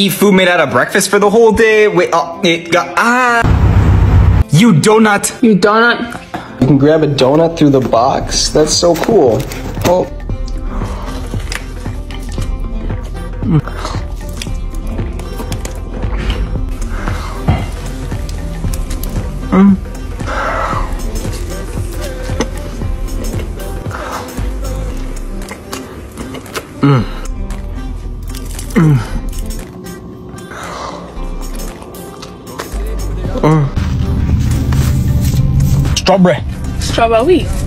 Eat food made out of breakfast for the whole day. Wait, you donut. You donut. You can grab a donut through the box? That's so cool. Oh. Strawberry. Strawberry.